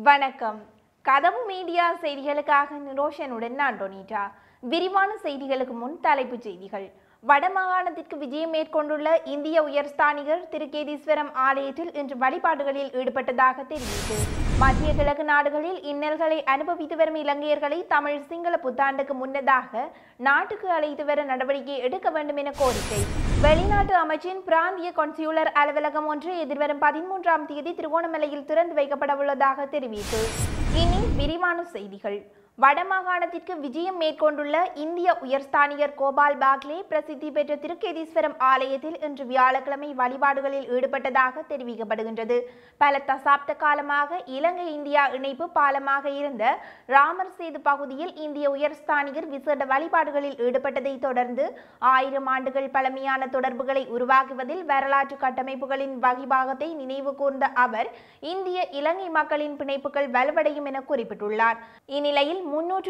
வணக்கம். கதவு மீடியா செய்திகளுக்காக நிரோஷனுடன் நான் டொனிட்டா. விரிவான செய்திகளுக்கு முன் தலைப்புச் செய்திகள். வடமாகாணத்திற்கு விஜயம் மேற்கொண்டுள்ள இந்திய உயர்ஸ்தானிகர் திருக்கேதீஸ்வரம் ஆலயத்தில் இன்று வழிபாடுகளில் ஈடுபட்டதாக தெரிவித்து மத்திய கிழக்கு நாடுகளில் இன்னல்களை அனுபவித்து வரும் இலங்கையர்களை தமிழ் சிங்கள புத்தாண்டுக்கு முன்னதாக நாட்டுக்கு அழைத்து வர நடவடிக்கை எடுக்க வேண்டும் என கோரிக்கை. வெளிநாட்டு அமைச்சின் பிராந்திய கொன்சியுலர் அலுவலகம் ஒன்று எதிர்வரும் 13ஆம் தேதி திருகோணமலையில் திறந்து வைக்கப்பட உள்ளதாக தெரிவித்து இனி விரிவான செய்திகள். வடமாகாணத்திற்கு விஜயம் மேற்கொண்டுள்ள இந்திய உயர்ஸ்தானிகர் கோபால் பாக்லே பிரசித்தி பெற்ற திருக்கேதீஸ்வரம் ஆலயத்தில் இன்று வியாழக்கிழமை வழிபாடுகளில் ஈடுபட்டதாக தெரிவிக்கப்படுகின்றது. பல தசாப்த காலமாக இலங்கை இந்தியா இணைப்பு பாலமாக இருந்த ராமர் சேது பகுதியில் இந்திய உயர்ஸ்தானிகர் விசேட வழிபாடுகளில் ஈடுபட்டதை தொடர்ந்து 1000 ஆண்டுகள் பழமையான தொடர்புகளை உருவாக்குவதில் வரலாற்று கட்டமைப்புகளின் வகிபாகத்தை நினைவு கூர்ந்த அவர் இந்திய இலங்கை மக்களின் பிணைப்புகள் வலுவடையும் என குறிப்பிட்டுள்ளார். இந்நிலையில்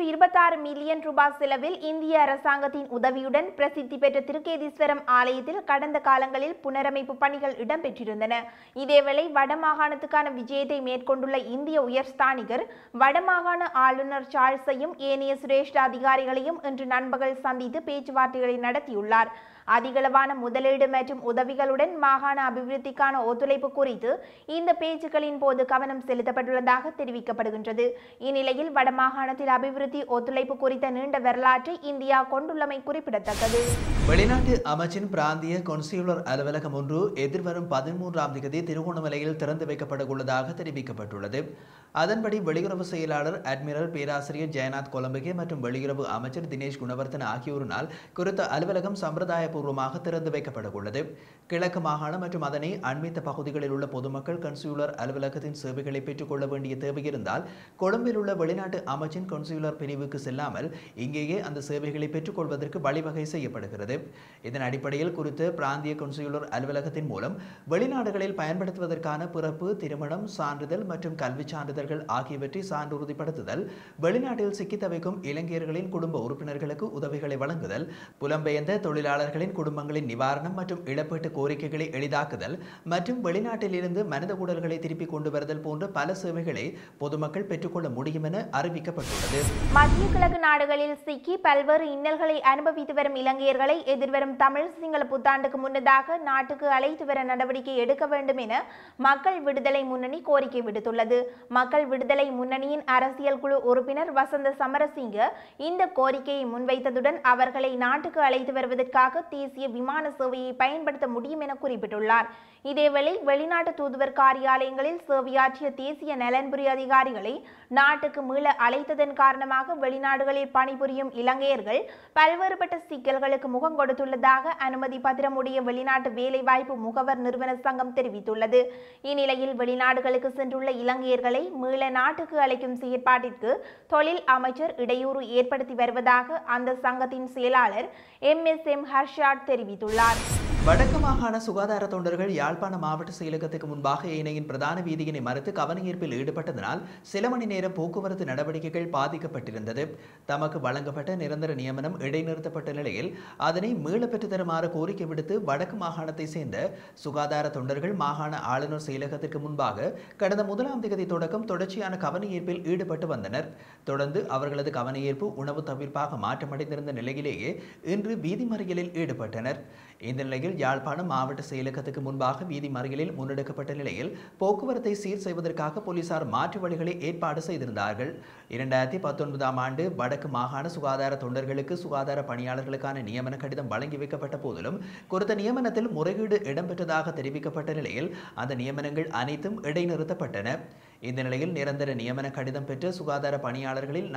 326 மில்லியன் ரூபாய் செலவில் இந்திய அரசாங்கத்தின் உதவியுடன் பிரசித்தி பெற்ற திருக்கேதீஸ்வரம் ஆலயத்தில் கடந்த காலங்களில் புனரமைப்பு பணிகள் இடம்பெற்றிருந்தன. இதேவேளை வடமாகாணத்துக்கான விஜயத்தை மேற்கொண்டுள்ள இந்திய உயர்ஸ்தானிகர் வடமாகாண ஆளுநர் சார்ல்ஸையும் ஏனைய சிரேஷ்ட அதிகாரிகளையும் இன்று நண்பகல் சந்தித்து பேச்சுவார்த்தைகளை நடத்தியுள்ளார். அதிகளவான முதலீடு மற்றும் உதவிகளுடன் மாகாண அபிவிருத்திக்கான ஒத்துழைப்பு குறித்து இந்த பேச்சுக்களின் போது கவனம் செலுத்தப்பட்டுள்ளதாக தெரிவிக்கப்படுகின்றது. இந்நிலையில் வடமாகாணத்தில் அபிவிருத்தி ஒத்துழைப்பு குறித்த நீண்ட வரலாற்றை இந்தியா கொண்டுள்ளமை குறிப்பிடத்தக்கது. வெளிநாட்டு அமைச்சின் பிராந்திய கொன்சியுலர் அலுவலகம் ஒன்று எதிர்வரும் 13ஆம் தேதி திருகோணமலையில் திறந்து வைக்கப்பட உள்ளதாக தெரிவிக்கப்பட்டுள்ளது. அதன்படி வெளியுறவு செயலாளர் அட்மிரல் பேராசிரியர் ஜெயநாத் கொலம்பகே மற்றும் வெளியுறவு அமைச்சர் தினேஷ் குணவர்த்தன ஆகியோரினால் குறித்த அலுவலகம் சம்பிரதாயபூர்வமாக திறந்து வைக்கப்பட உள்ளது. கிழக்கு மாகாணம் மற்றும் அதனை அண்மித்த பகுதிகளில் உள்ள பொதுமக்கள் கன்சியுலர் அலுவலகத்தின் சேவைகளை பெற்றுக் கொள்ள வேண்டிய தேவை இருந்தால் கொழும்பில் உள்ள வெளிநாட்டு அமைச்சின் கன்சியுலர் பிரிவுக்கு செல்லாமல் இங்கேயே அந்த சேவைகளை பெற்றுக் கொள்வதற்கு வழிவகை செய்யப்படுகிறது. இதன் அடிப்படையில் குறித்த பிராந்திய கன்சியுலர் அலுவலகத்தின் மூலம் வெளிநாடுகளில் பயன்படுத்துவதற்கான பிறப்பு, திருமணம், சான்றிதழ் மற்றும் கல்வி சான்றிதழ்கள் ஆகியவற்றை சான்றுறுதிப்படுத்துதல், வெளிநாட்டில் சிக்கி தவிக்கும் இலங்கையர்களின் குடும்ப உறுப்பினர்களுக்கு உதவிகளை வழங்குதல், புலம்பெயர்ந்த தொழிலாளர்களின் குடும்பங்களின் நிவாரணம் மற்றும் இழப்பீட்டு கோரிக்கைகளை எளிதாக்குதல் மற்றும் வெளிநாட்டில் இருந்து மனித உடல்களை திருப்பிக் கொண்டு வருதல் போன்ற பல சேவைகளை பொதுமக்கள் பெற்றுக்கொள்ள முடியும் என அறிவிக்கப்பட்டுள்ளது. மத்திய கிழக்கு நாடுகளில் சிக்கி பல்வேறு இன்னல்களை அனுபவித்து வரும் இலங்கையர்களை எதிர்வரும் தமிழ் சிங்கள புத்தாண்டுக்கு முன்னதாக நாட்டுக்கு அழைத்து வர நடவடிக்கை எடுக்க வேண்டும் என மக்கள் விடுதலை முன்னணி கோரிக்கை விடுத்துள்ளது. மக்கள் விடுதலை முன்னணியின் அரசியல் குழு உறுப்பினர் வசந்த சமரசிங்க இந்த கோரிக்கையை முன்வைத்ததுடன் அவர்களை நாட்டுக்கு அழைத்து வருவதற்காக தேசிய விமான சேவையை பயன்படுத்த முடியும் என குறிப்பிட்டுள்ளார். இதேவேளை வெளிநாட்டு தூதுவர் காரியாலயங்களில் சேவையாற்றிய தேசிய நலன்புரி அதிகாரிகளை நாட்டுக்கு மீள அழைத்ததன் காரணமாக வெளிநாடுகளில் பணிபுரியும் இலங்கையர்கள் பல்வேறுபட்ட சிக்கல்களுக்கு முகம் கொடுத்துள்ளதாக அனுமதி பத்திரமுடைய வெளிநாட்டு வேலைவாய்ப்பு முகவர் நிறுவன சங்கம் தெரிவித்துள்ளது. இந்நிலையில் வெளிநாடுகளுக்கு சென்றுள்ள இலங்கையர்களை மீள நாட்டுக்கு அழைக்கும் செயற்பாட்டிற்கு தொழில் அமைச்சர் இடையூறு ஏற்படுத்தி வருவதாக அந்த சங்கத்தின் செயலாளர் MSM ஹர்ஷாட் தெரிவித்துள்ளார். வடக்கு மாகாண சுகாதார தொண்டர்கள் யாழ்ப்பாண மாவட்ட செயலகத்துக்கு முன்பாக ஏனையின் பிரதான வீதியினை மறுத்து கவனஈர்ப்பில் ஈடுபட்டதனால் சில மணி நேரம் போக்குவரத்து நடவடிக்கைகள் பாதிக்கப்பட்டிருந்தது. தமக்கு வழங்கப்பட்ட நிரந்தர நியமனம் இடைநிறுத்தப்பட்ட நிலையில் அதனை மீள பெற்று தருமாறு கோரிக்கை விடுத்து வடக்கு மாகாணத்தை சேர்ந்த சுகாதார தொண்டர்கள் மாகாண ஆளுநர் செயலகத்திற்கு முன்பாக கடந்த 1ஆம் தேதி தொடக்கம் தொடர்ச்சியான கவனஈர்ப்பில் ஈடுபட்டு வந்தனர். தொடர்ந்து அவர்களது கவனஈர்ப்பு உணவு தவிர்ப்பாக மாற்றமடைந்திருந்த நிலையிலேயே இன்று வீதி மறியலில் ஈடுபட்டனர். இந்த நிலையில் யாழ்ப்பாணம் மாவட்ட செயலகத்துக்கு முன்பாக வீதி மறியலில் முன்னெடுக்கப்பட்ட நிலையில் போக்குவரத்தை சீர் செய்வதற்காக போலீசார் மாற்று வழிகளை ஏற்பாடு செய்திருந்தார்கள். 2019ஆம் ஆண்டு வடக்கு மாகாண சுகாதார தொண்டர்களுக்கு சுகாதார பணியாளர்களுக்கான நியமன கடிதம் வழங்கி வைக்கப்பட்ட போதிலும் குறித்த நியமனத்தில் முறைகேடு இடம்பெற்றதாக தெரிவிக்கப்பட்ட நிலையில் அந்த நியமனங்கள் அனைத்தும் இடைநிறுத்தப்பட்டன. இந்த நிலையில் நிரந்தர நியமன கடிதம் பெற்ற சுகாதார பணியாளர்களில்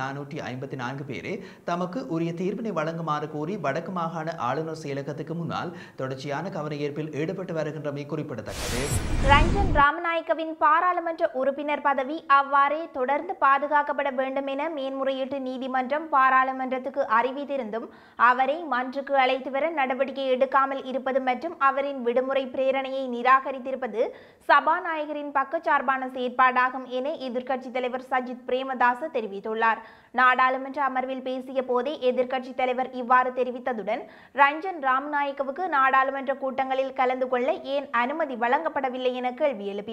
454 பேரே தமக்கு உரிய தீர்ப்பினை வழங்குமாறு கோரி வடக்கு மாகாண ஆளுநர் செயலகத்துக்கு முன்னால் தொடர்ச்சியான கவனஈர்ப்பில் ஈடுபட்டு வருகின்றமை குறிப்பிடத்தக்கது. ரஞ்சன் ராமநாயக்கவின் பாராளுமன்ற உறுப்பினர் பதவி அவ்வாறே தொடர்ந்து பாதுகாக்கப்பட வேண்டும் என மேன்முறையீட்டு நீதிமன்றம் பாராளுமன்றத்துக்கு அறிவித்திருந்தும் அவரை மன்றுக்கு அழைத்து வர நடவடிக்கை எடுக்காமல் இருப்பது மற்றும் அவரின் விடுமுறை பிரேரணையை நிராகரித்திருப்பது சபாநாயகரின் பக்கச்சார்பான செயற்பாடாகும் என எதிர்க்கட்சித் தலைவர் சஜித் பிரேமதாச தெரிவித்துள்ளார். நாடாளுமன்ற அமர்வில் பேசிய போதே எதிர்க்கட்சித் தலைவர் இவ்வாறு தெரிவித்ததுடன் ரஞ்சன் ராமநாயக்கவுக்கு நாடாளுமன்ற கூட்டங்களில் கலந்து கொள்ள ஏன் அனுமதி வழங்கப்படவில்லை என கேள்வி எழுப்பினார்.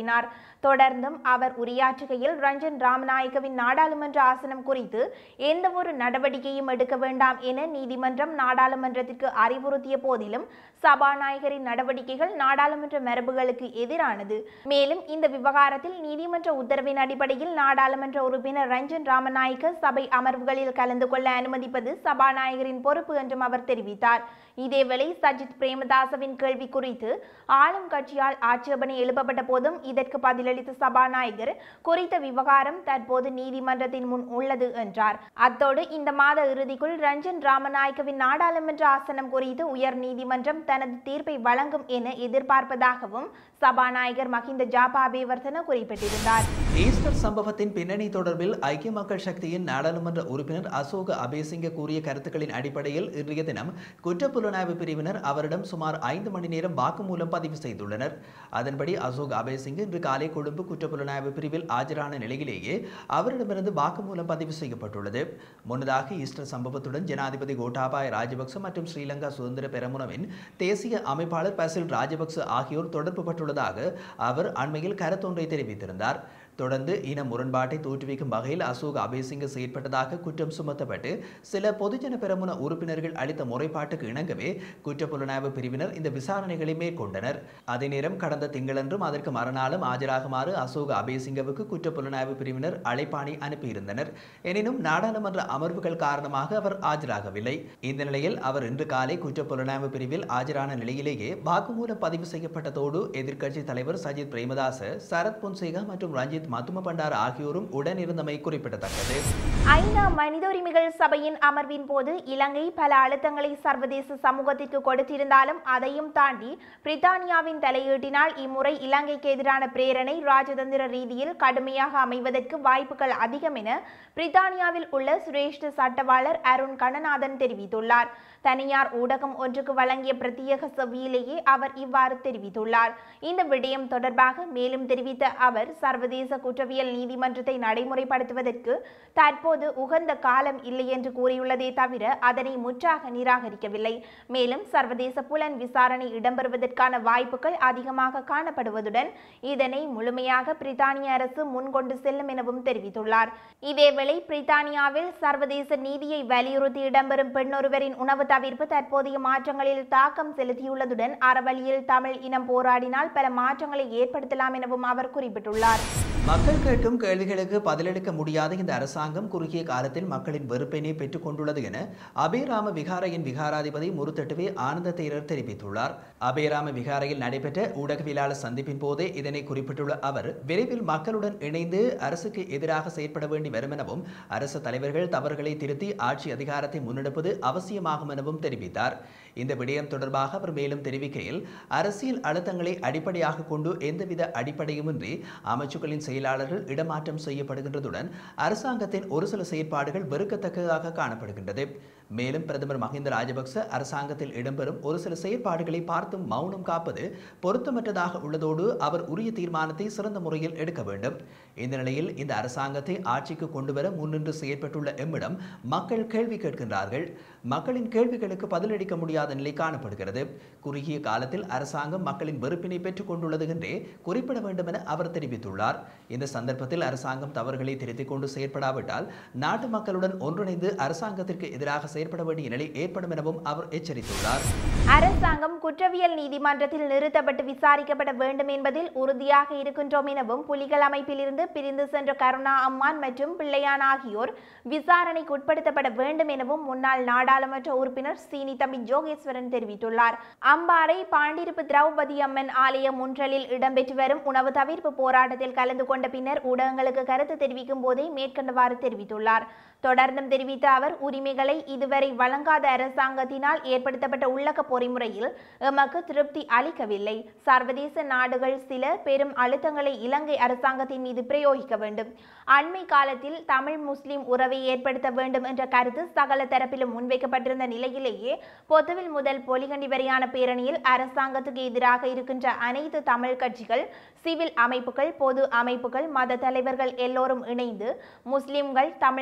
கூறினார். தொடர்ந்தும் அவர் உரையாற்றுகையில் ரஞ்சன் ராமநாயக்கவின் நாடாளுமன்ற ஆசனம் குறித்து எந்தவொரு நடவடிக்கையும் எடுக்க வேண்டாம் என நீதிமன்றம் நாடாளுமன்றத்திற்கு அறிவுறுத்திய போதிலும் சபாநாயகரின் நடவடிக்கைகள் நாடாளுமன்ற மரபுகளுக்கு எதிரானது. மேலும் இந்த விவகாரத்தில் நீதிமன்ற உத்தரவின் அடிப்படையில் நாடாளுமன்ற உறுப்பினர் ரஞ்சன் ராமநாயக்க சபை அமர்வுகளில் கலந்து கொள்ள அனுமதிப்பது சபாநாயகரின் பொறுப்பு என்றும் அவர் தெரிவித்தார். இதேவேளை சஜித் பிரேமதாசவின் கேள்வி குறித்து ஆளும் கட்சியால் ஆட்சேபனை எழுப்பப்பட்ட போதும் இதற்கு பதிலளித்த சபாநாயகர் குறித்த விவகாரம் தற்போது நீதிமன்றத்தின் முன் உள்ளது என்றார். அத்தோடு இந்த மாத இறுதிக்குள் ரஞ்சன் ராமநாயக்கவின் நாடாளுமன்ற ஆசனம் குறித்து உயர் நீதிமன்றம் தனது தீர்ப்பை வழங்கும் என எதிர்பார்ப்பதாகவும் சபாநாயகர் மஹிந்த ஜாபாபேவர்தன குறிப்பிட்டிருந்தார். ஈஸ்டர் சம்பவத்தின் பின்னணி தொடர்பில் ஐக்கிய மக்கள் சக்தியின் நாடாளுமன்ற உறுப்பினர் அசோக அபேசிங்க கூறிய கருத்துக்களின் அடிப்படையில் இன்றைய தினம் குற்றப்புலனாய்வு பிரிவினர் அவரிடம் சுமார் 5 மணி நேரம் வாக்குமூலம் பதிவு செய்துள்ளனர். அதன்படி அசோக் அபேசிங்க இன்று காலை கொழும்பு குற்றப்புலனாய்வு பிரிவில் ஆஜரான நிலையிலேயே அவரிடமிருந்து வாக்குமூலம் பதிவு செய்யப்பட்டுள்ளது. முன்னதாக ஈஸ்டர் சம்பவத்துடன் ஜனாதிபதி கோட்டாபாய ராஜபக்ச மற்றும் ஸ்ரீலங்கா சுதந்திர பெரமுனவின் தேசிய அமைப்பாளர் பசில் ராஜபக்ச ஆகியோர் தொடர்பு பட்டுள்ளதாக அவர் அண்மையில் கருத்தொன்றை தெரிவித்திருந்தார். தொடர்ந்து இன முரண்பாட்டை தோற்றுவிக்கும் வகையில் அசோக் அபேசிங்க செயற்பட்டதாக குற்றம் சுமத்தப்பட்டு சில பொதுஜன பெரமுன உறுப்பினர்கள் அளித்த முறைப்பாட்டுக்கு இணங்கவே குற்றப்புலனாய்வு பிரிவினர் இந்த விசாரணைகளை மேற்கொண்டனர். அதே நேரம் கடந்த திங்களன்றும் அதற்கு மறுநாளும் ஆஜராகுமாறு அசோக் அபேசிங்கவுக்கு குற்றப்புலனாய்வு பிரிவினர் அழைப்பாணை அனுப்பியிருந்தனர். எனினும் நாடாளுமன்ற அமர்வுகள் காரணமாக அவர் ஆஜராகவில்லை. இந்த நிலையில் அவர் இன்று காலை குற்றப்புலனாய்வு பிரிவில் ஆஜரான நிலையிலேயே வாக்குமூலம் பதிவு செய்யப்பட்டதோடு எதிர்க்கட்சி தலைவர் சஜித் பிரேமதாச, சரத் பொன்சேகா மற்றும் ரஞ்சித் மத்தும பண்டார ஆகியோரும் உடனிருந்தமை குறிப்பிடத்தக்கது. ஐநா மனித உரிமைகள் சபையின் அமர்வின் போது இலங்கை பல அழுத்தங்களை சர்வதேச சமூகத்திற்கு கொடுத்திருந்தாலும் அதையும் தாண்டி பிரித்தானியாவின் தலையீட்டினால் இம்முறை இலங்கைக்கு எதிரான பிரேரணை ராஜதந்திர ரீதியில் கடுமையாக அமைவதற்கு வாய்ப்புகள் அதிகம் என பிரித்தானியாவில் உள்ள சிரேஷ்ட சட்டவாளர் அருண் கணநாதன் தெரிவித்துள்ளார். தனியார் ஊடகம் ஒன்றுக்கு வழங்கிய பிரத்யேக செவ்வியிலேயே அவர் இவ்வாறு தெரிவித்துள்ளார். இந்த விடயம் தொடர்பாக மேலும் தெரிவித்த அவர் சர்வதேச குற்றவியல் நீதிமன்றத்தை நடைமுறைப்படுத்துவதற்கு தற்போது உகந்த காலம் இல்லை என்று கூறியுள்ளதே தவிர அதனை முற்றாக நிராகரிக்கவில்லை. மேலும் சர்வதேச புலன் விசாரணை இடம்பெறுவதற்கான வாய்ப்புகள் அதிகமாக காணப்படுவதுடன் இதனை முழுமையாக பிரித்தானிய அரசு முன்கொண்டு செல்லும் எனவும் தெரிவித்துள்ளார். இதேவேளை பிரித்தானியாவில் சர்வதேச நீதியை வலியுறுத்தி இடம்பெறும் பெண்ணொருவரின் உணவு தவிர்ப்பு தற்போதைய மாற்றங்களில் தாக்கம் செலுத்தியுள்ளதுடன் அறவழியில் தமிழ் இனம் போராடினால் பல மாற்றங்களை ஏற்படுத்தலாம் எனவும் அவர் குறிப்பிட்டுள்ளார். மக்கள் கேட்கும் கேள்விகளுக்கு பதிலளிக்க முடியாத இந்த அரசாங்கம் குறுகிய காலத்தில் மக்களின் வெறுப்பினை பெற்றுக் கொண்டுள்ளது என அபேராம விகாரையின் விகாராதிபதி முருத்தட்டுவே ஆனந்த தேரர் தெரிவித்துள்ளார். அபேராம விகாரையில் நடைபெற்ற ஊடகவியலாளர் சந்திப்பின் போதே இதனை குறிப்பிட்டுள்ள அவர் விரைவில் மக்களுடன் இணைந்து அரசுக்கு எதிராக செயற்பட வேண்டி வரும் எனவும் அரசு தலைவர்கள் தவறுகளை திருத்தி ஆட்சி அதிகாரத்தை முன்னெடுப்பது அவசியமாகும் எனவும் தெரிவித்தார். இந்த விடயம் தொடர்பாக அவர் மேலும் தெரிவிக்கையில் அரசியல் அழுத்தங்களை அடிப்படையாக கொண்டு எந்தவித அடிப்படையுமின்றி அமைச்சுக்களின் செயலாளர்கள் இடமாற்றம் செய்யப்படுகின்றதுடன் அரசாங்கத்தின் ஒரு சில செயற்பாடுகள் வெறுக்கத்தக்கதாக காணப்படுகின்றது. மேலும் பிரதமர் மஹிந்த ராஜபக்ச அரசாங்கத்தில் இடம்பெறும் ஒரு சில செயற்பாடுகளை பார்த்தும் மௌனம் காப்பது பொருத்தமற்றதாக உள்ளதோடு அவர் உரிய தீர்மானத்தை சிறந்த முறையில் எடுக்க வேண்டும். இந்த நிலையில் இந்த அரசாங்கத்தை ஆட்சிக்கு கொண்டுவர முன்னின்று செயற்பட்டுள்ள எம்மிடம் மக்கள் கேள்வி கேட்கின்றார்கள். மக்களின் கேள்விகளுக்கு பதிலளிக்க முடியாத நிலை காணப்படுகிறது. குறுகிய காலத்தில் அரசாங்கம் மக்களின் வெறுப்பினை பெற்றுக் கொண்டுள்ளது என்றே குறிப்பிட வேண்டும் என அவர் தெரிவித்துள்ளார். இந்த சந்தர்ப்பத்தில் அரசாங்கம் தவறுகளை திருத்திக் கொண்டு செயற்படாவிட்டால் நாட்டு மக்களுடன் ஒன்றிணைந்து அரசாங்கத்திற்கு எதிராக செயற்பட வேண்டிய நிலை ஏற்படும் எனவும் அவர் எச்சரித்துள்ளார். அரசாங்கம் குற்றவியல் நீதிமன்றத்தில் நிறுத்தப்பட்டு விசாரிக்கப்பட வேண்டும் என்பதில் உறுதியாக இருக்கின்றோம் எனவும் புலிகள் அமைப்பில் இருந்து பிரிந்து சென்ற கருணா அம்மான் மற்றும் பிள்ளையான் ஆகியோர் விசாரணைக்கு உட்படுத்தப்பட வேண்டும் எனவும் முன்னாள் நாடாளுமன்ற உறுப்பினர் சீனி தம்பி ஜோகேஸ்வரன் தெரிவித்துள்ளார். அம்பாறை பாண்டிருப்பு திரௌபதி அம்மன் ஆலய முன்றலில் இடம்பெற்று வரும் உணவு தவிர்ப்பு போராட்டத்தில் கலந்து கொண்ட பின்னர் ஊடகங்களுக்கு கருத்து தெரிவிக்கும் போதே மேற்கண்டவாறு தெரிவித்துள்ளார். தொடர்ந்தும் தெரிவித்த அவர் உரிமைகளை இதுவரை வழங்காத அரசாங்கத்தினால் ஏற்படுத்தப்பட்ட உள்ளக பொறிமுறையில் எமக்கு திருப்தி அளிக்கவில்லை. சர்வதேச நாடுகள் சில பெரும் அழுத்தங்களை இலங்கை அரசாங்கத்தின் மீது பிரயோகிக்க வேண்டும். அண்மை காலத்தில் தமிழ் முஸ்லிம் உறவை ஏற்படுத்த வேண்டும் என்ற கருத்து சகல தரப்பிலும் முன்வைக்கப்பட்டிருந்த நிலையிலேயே பொத்துவில் முதல் பொலிகண்டி வரையான பேரணியில் அரசாங்கத்துக்கு எதிராக இருக்கின்ற அனைத்து தமிழ் கட்சிகள், சிவில் அமைப்புகள், பொது அமைப்புகள், மத தலைவர்கள் எல்லோரும் இணைந்து முஸ்லிம்கள், தமிழர்கள்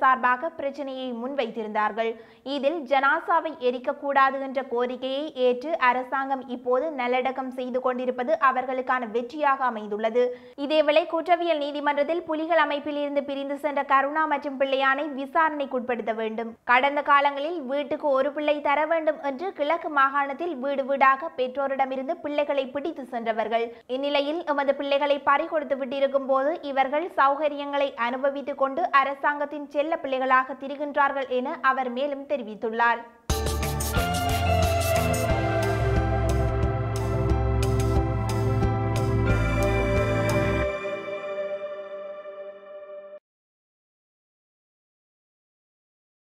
சார்பாக பிரச்சனையை முன்வைத்திருந்தார்கள். இதில் ஜனாசாவை எரிக்கக்கூடாது என்ற கோரிக்கையை ஏற்று அரசாங்கம் இப்போது நல்லடக்கம் செய்து கொண்டிருப்பது அவர்களுக்கான வெற்றியாக அமைந்துள்ளது. இதேவேளை குற்றவியல் நீதிமன்றத்தில் புலிகள் அமைப்பில் இருந்து பிரிந்து சென்ற கருணா மற்றும் பிள்ளையானை விசாரணைக்குட்படுத்த வேண்டும். கடந்த காலங்களில் வீட்டுக்கு ஒரு பிள்ளை தர வேண்டும் என்று கிழக்கு மாகாணத்தில் வீடு வீடாக பெற்றோரிடமிருந்து பிள்ளைகளை பிடித்து சென்றவர்கள். இந்நிலையில் எமது பிள்ளைகளை பறிகொடுத்து விட்டிருக்கும் போது இவர்கள் சௌகரியங்களை அனுபவித்துக் கொண்டு அரசாங்கத்தின் செல்ல பிள்ளைகளாக திரிகின்றார்கள் என அவர் மேலும் தெரிவித்துள்ளார்.